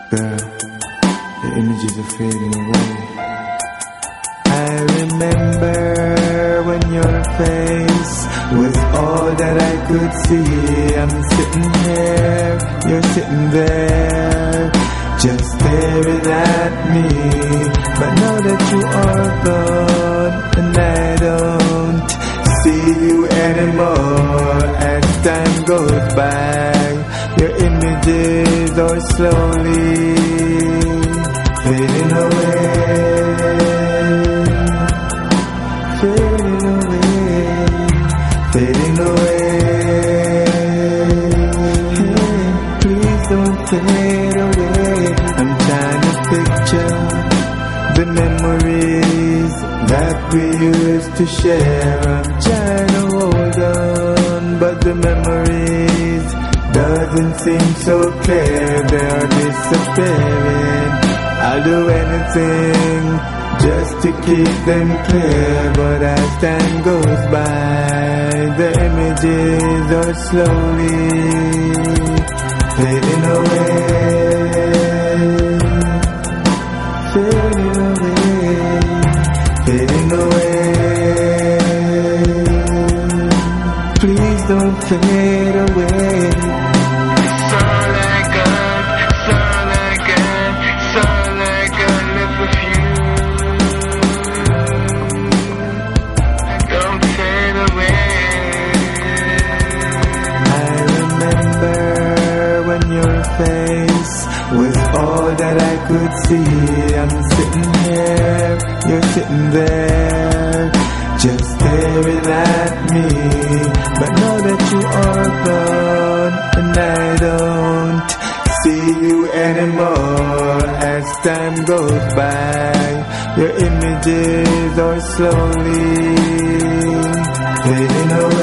Girl, the images are fading away. I remember when your face was all that I could see. I'm sitting here, you're sitting there, just staring at me. But now that you are gone and I don't see you anymore, as time goes by, your images are slowly fading away, fading away, fading away. Hey, please don't fade away. I'm trying to picture the memories that we used to share. I'm trying to hold on, but the memories doesn't seem so clear. They are disappearing. I'll do anything just to keep them clear. But as time goes by, the images are slowly fading away, fading away, fading away. Please don't fade away. It's all I got, it's all I got, it's all I got left with you. Don't fade away. I remember when your face was all that I could see. I'm sitting here, you're sitting there, just staring at me. But now that you are gone and I don't see you anymore, as time goes by, your images are slowly fading away.